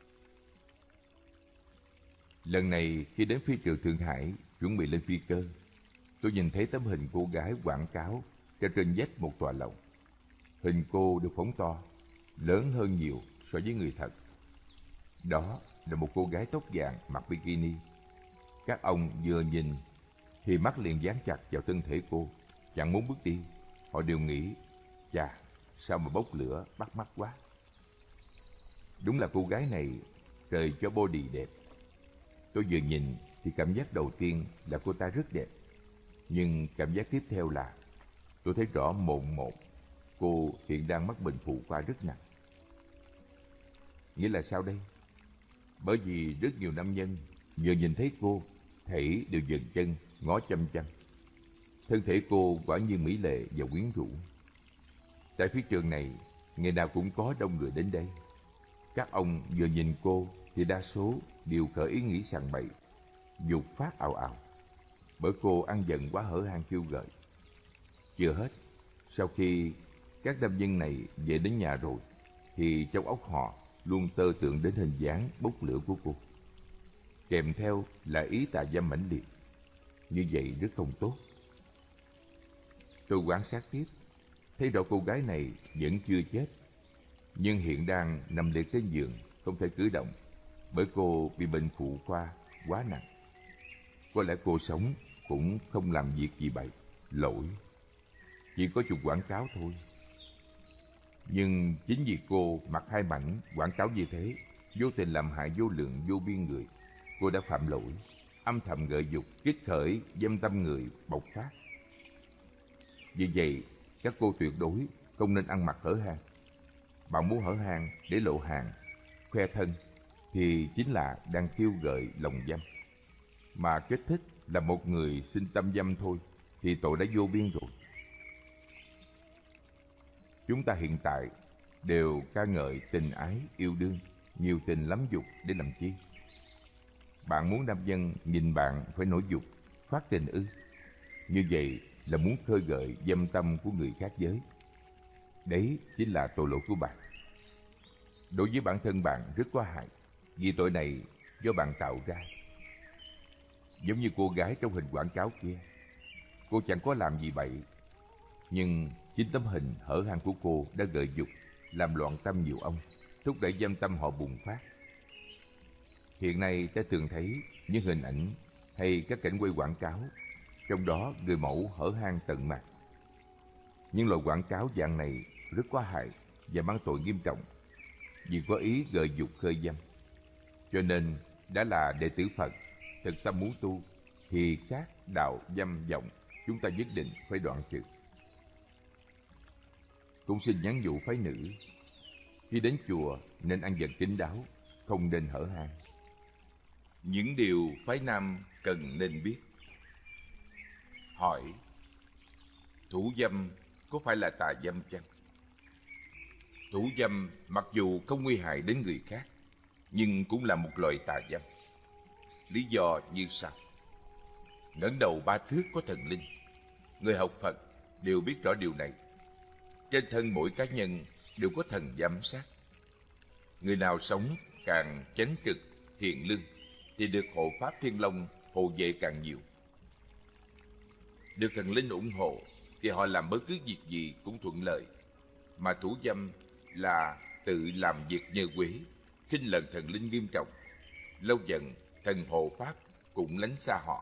A: Lần này khi đến phi trường Thượng Hải chuẩn bị lên phi cơ, tôi nhìn thấy tấm hình cô gái quảng cáo treo trên vách một tòa lầu. Hình cô được phóng to, lớn hơn nhiều so với người thật. Đó là một cô gái tóc vàng mặc bikini. Các ông vừa nhìn thì mắt liền dán chặt vào thân thể cô, chẳng muốn bước đi. Họ đều nghĩ, chà, sao mà bốc lửa bắt mắt quá. Đúng là cô gái này trời cho body đẹp. Tôi vừa nhìn thì cảm giác đầu tiên là cô ta rất đẹp. Nhưng cảm giác tiếp theo là tôi thấy rõ mồn một cô hiện đang mắc bệnh phụ khoa rất nặng. Nghĩa là sao đây? Bởi vì rất nhiều nam nhân vừa nhìn thấy cô, thảy đều dừng chân ngó chăm chăm. Thân thể cô quả nhiên mỹ lệ và quyến rũ. Tại phía trường này, ngày nào cũng có đông người đến đây. Các ông vừa nhìn cô thì đa số đều khởi ý nghĩ sằng bậy, dục phát ào ào, bởi cô ăn giận quá hở hang khiêu gợi. Chưa hết, sau khi các nam nhân này về đến nhà rồi, thì trong óc họ luôn tơ tưởng đến hình dáng bốc lửa của cô, kèm theo là ý tà dâm mãnh liệt. Như vậy rất không tốt. Tôi quan sát tiếp, thấy rõ cô gái này vẫn chưa chết, nhưng hiện đang nằm liệt trên giường, không thể cử động, bởi cô bị bệnh phụ khoa quá nặng. Có lẽ cô sống cũng không làm việc gì bậy, lỗi, chỉ có chụp quảng cáo thôi. Nhưng chính vì cô mặc hai mảnh quảng cáo như thế, vô tình làm hại vô lượng vô biên người, cô đã phạm lỗi, âm thầm gợi dục, kích khởi dâm tâm người bộc phát. Vì vậy, các cô tuyệt đối không nên ăn mặc hở hang. Bạn muốn hở hang để lộ hàng, khoe thân, thì chính là đang khiêu gợi lòng dâm. Mà kích thích là một người sinh tâm dâm thôi, thì tội đã vô biên rồi. Chúng ta hiện tại đều ca ngợi tình ái, yêu đương, nhiều tình lắm dục để làm chi? Bạn muốn nam nhân nhìn bạn phải nổi dục, phát tình ư? Như vậy là muốn khơi gợi dâm tâm của người khác giới. Đấy chính là tội lỗi của bạn. Đối với bản thân bạn rất có hại, vì tội này do bạn tạo ra. Giống như cô gái trong hình quảng cáo kia, cô chẳng có làm gì bậy, nhưng chính tấm hình hở hang của cô đã gợi dục, làm loạn tâm nhiều ông, thúc đẩy dâm tâm họ bùng phát. Hiện nay ta thường thấy những hình ảnh hay các cảnh quay quảng cáo, trong đó người mẫu hở hang tận mặt. Nhưng loại quảng cáo dạng này rất có hại và mang tội nghiêm trọng, vì có ý gợi dục khơi dâm. Cho nên đã là đệ tử Phật, thực tâm muốn tu, thì sát đạo dâm vọng chúng ta nhất định phải đoạn trừ. Cũng xin nhắn nhủ phái nữ, khi đến chùa nên ăn vận kín đáo, không nên hở hang. Những điều phái nam cần nên biết. Hỏi: thủ dâm có phải là tà dâm chăng? Thủ dâm mặc dù không nguy hại đến người khác, nhưng cũng là một loại tà dâm. Lý do như sau. Ngẩng đầu ba thước có thần linh. Người học Phật đều biết rõ điều này. Trên thân mỗi cá nhân đều có thần giám sát. Người nào sống càng chánh trực, thiện lương thì được hộ pháp Thiên Long hộ vệ càng nhiều. Được thần linh ủng hộ thì họ làm bất cứ việc gì cũng thuận lợi. Mà thủ dâm là tự làm việc nhơ quế, khinh lần thần linh nghiêm trọng. Lâu dần thần hộ pháp cũng lánh xa họ.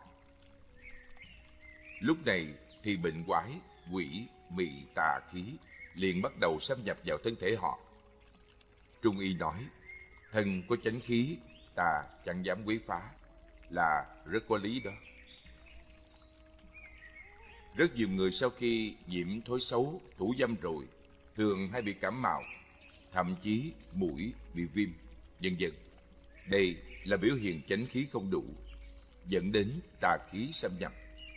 A: Lúc này thì bệnh quái, quỷ, mị, tà khí liền bắt đầu xâm nhập vào thân thể họ. Trung y nói, thần có chánh khí, tà chẳng dám quấy phá, là rất có lý đó. Rất nhiều người sau khi nhiễm thói xấu thủ dâm rồi thường hay bị cảm mạo, thậm chí mũi bị viêm, vân vân. Đây là biểu hiện chánh khí không đủ, dẫn đến tà khí xâm nhập.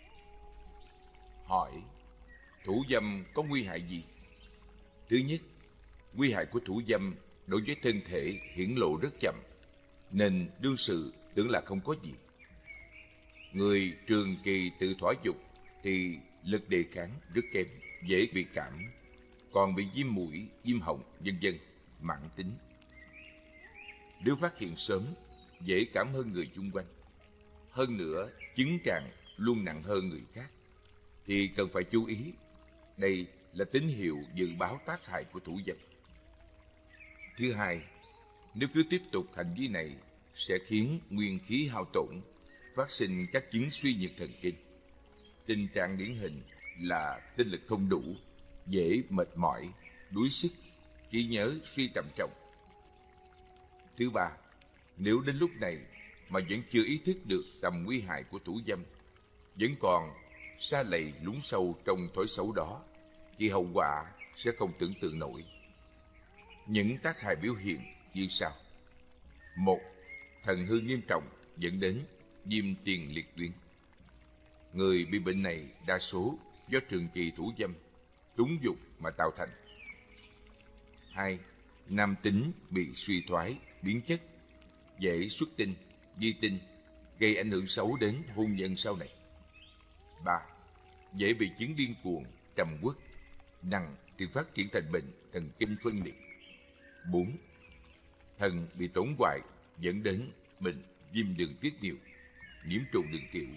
A: Hỏi: thủ dâm có nguy hại gì? Thứ nhất, nguy hại của thủ dâm đối với thân thể hiển lộ rất chậm, nên đương sự tưởng là không có gì. Người trường kỳ tự thỏa dục thì lực đề kháng rất kém, dễ bị cảm, còn bị viêm mũi, viêm họng, vân vân, mãn tính. Nếu phát hiện sớm, dễ cảm hơn người chung quanh. Hơn nữa, chứng tràng luôn nặng hơn người khác, thì cần phải chú ý. Đây là tín hiệu dự báo tác hại của thủ dâm. Thứ hai, nếu cứ tiếp tục hành vi này sẽ khiến nguyên khí hao tổn, phát sinh các chứng suy nhược thần kinh. Tình trạng điển hình là tinh lực không đủ, dễ mệt mỏi, đuối sức, trí nhớ suy trầm trọng. Thứ ba, nếu đến lúc này mà vẫn chưa ý thức được tầm nguy hại của thủ dâm, vẫn còn sa lầy lún sâu trong thói xấu đó, thì hậu quả sẽ không tưởng tượng nổi. Những tác hại biểu hiện như sau. Một, thần hư nghiêm trọng dẫn đến viêm tiền liệt tuyến. Người bị bệnh này đa số do trường kỳ thủ dâm, túng dục mà tạo thành. Hai, nam tính bị suy thoái, biến chất, dễ xuất tinh, di tinh, gây ảnh hưởng xấu đến hôn nhân sau này. Ba, dễ bị chứng điên cuồng, trầm uất, nặng thì phát triển thành bệnh thần kinh phân liệt. Bốn, thần bị tổn hoại dẫn đến bệnh viêm đường tiết niệu, nhiễm trùng đường tiểu.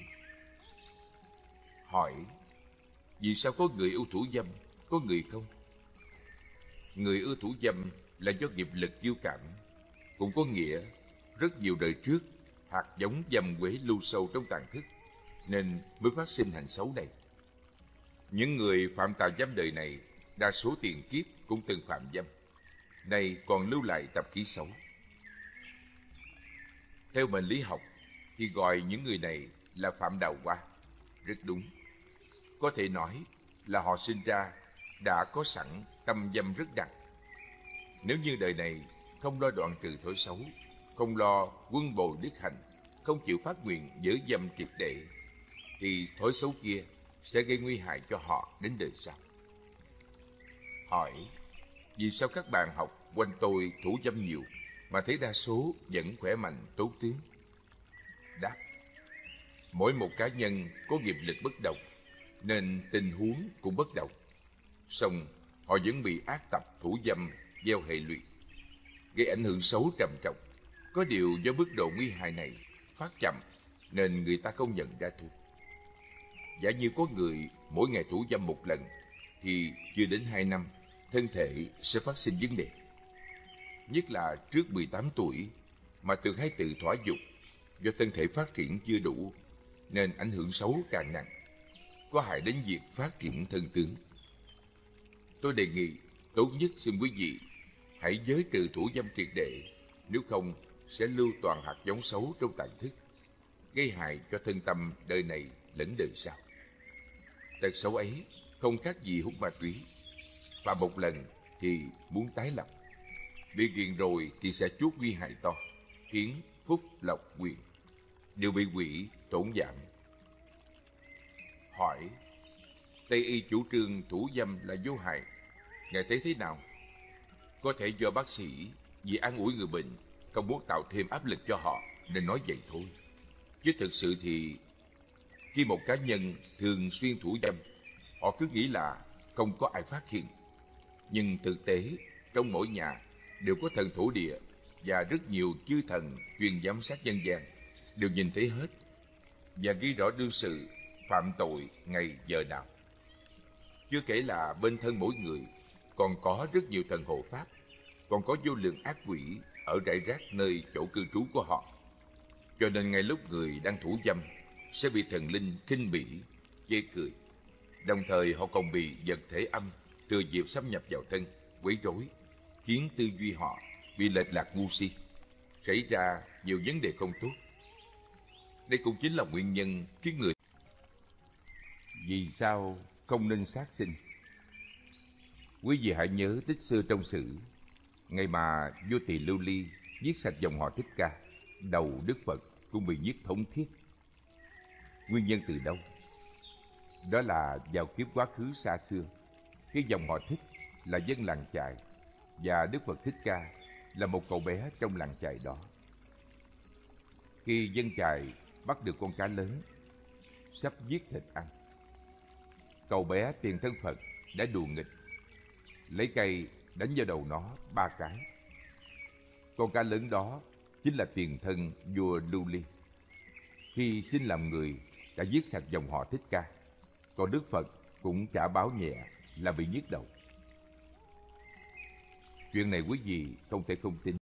A: Hỏi: vì sao có người ưa thủ dâm, có người không? Người ưa thủ dâm là do nghiệp lực chiêu cảm, cũng có nghĩa rất nhiều đời trước hạt giống dâm quế lưu sâu trong tàn thức, nên mới phát sinh hành xấu này. Những người phạm tà dâm đời này đa số tiền kiếp cũng từng phạm dâm, nay còn lưu lại tập khí xấu. Theo mệnh lý học thì gọi những người này là phạm đào hoa, rất đúng. Có thể nói là họ sinh ra đã có sẵn tâm dâm rất đậm. Nếu như đời này không lo đoạn trừ thói xấu, không lo quân bồi đức hạnh, không chịu phát nguyện giới dâm triệt để, thì thói xấu kia sẽ gây nguy hại cho họ đến đời sau. Hỏi: vì sao các bạn học quanh tôi thủ dâm nhiều mà thấy đa số vẫn khỏe mạnh tốt tướng? Đáp: mỗi một cá nhân có nghiệp lực bất đồng, nên tình huống cũng bất đồng. Song họ vẫn bị ác tập thủ dâm gieo hệ lụy, gây ảnh hưởng xấu trầm trọng. Có điều do mức độ nguy hại này phát chậm nên người ta không nhận ra thôi. Giả như có người mỗi ngày thủ dâm một lần thì chưa đến hai năm thân thể sẽ phát sinh vấn đề. Nhất là trước mười tám tuổi mà thường hay tự thỏa dục, do thân thể phát triển chưa đủ nên ảnh hưởng xấu càng nặng, có hại đến việc phát triển thân tướng. Tôi đề nghị tốt nhất xin quý vị hãy giới trừ thủ dâm triệt để, nếu không sẽ lưu toàn hạt giống xấu trong tàn thức, gây hại cho thân tâm đời này lẫn đời sau. Tật xấu ấy không khác gì hút ma túy, phạm một lần thì muốn tái lập, bị nghiện rồi thì sẽ chuốc nguy hại to, khiến phúc lộc quyền đều bị hủy tổn giảm. Hỏi: Tây y chủ trương thủ dâm là vô hại, ngài thấy thế nào? Có thể do bác sĩ vì an ủi người bệnh, không muốn tạo thêm áp lực cho họ nên nói vậy thôi. Chứ thực sự thì khi một cá nhân thường xuyên thủ dâm, họ cứ nghĩ là không có ai phát hiện. Nhưng thực tế trong mỗi nhà đều có thần thổ địa và rất nhiều chư thần chuyên giám sát nhân gian, đều nhìn thấy hết và ghi rõ đương sự phạm tội ngày giờ nào. Chưa kể là bên thân mỗi người còn có rất nhiều thần hộ pháp, còn có vô lượng ác quỷ ở rải rác nơi chỗ cư trú của họ. Cho nên ngay lúc người đang thủ dâm sẽ bị thần linh khinh bỉ, chê cười. Đồng thời họ còn bị vật thể âm thừa dịp xâm nhập vào thân, quấy rối, khiến tư duy họ bị lệch lạc ngu si, xảy ra nhiều vấn đề không tốt. Đây cũng chính là nguyên nhân khiến người Vì sao không nên sát sinh? Quý vị hãy nhớ tích xưa trong sử, ngày mà vua Tỳ Lưu Ly giết sạch dòng họ Thích Ca, đầu Đức Phật cũng bị giết thống thiết. Nguyên nhân từ đâu? Đó là vào kiếp quá khứ xa xưa, cái dòng họ Thích là dân làng chài, và Đức Phật Thích Ca là một cậu bé trong làng chài đó. Khi dân chài bắt được con cá lớn, sắp giết thịt ăn, cậu bé tiền thân Phật đã đùa nghịch, lấy cây đánh vào đầu nó ba cái. Con cá lớn đó chính là tiền thân vua Lưu Ly. Khi sinh làm người đã giết sạch dòng họ Thích Ca, còn Đức Phật cũng trả báo nhẹ là bị giết đầu. Chuyện này quý vị không thể không tin.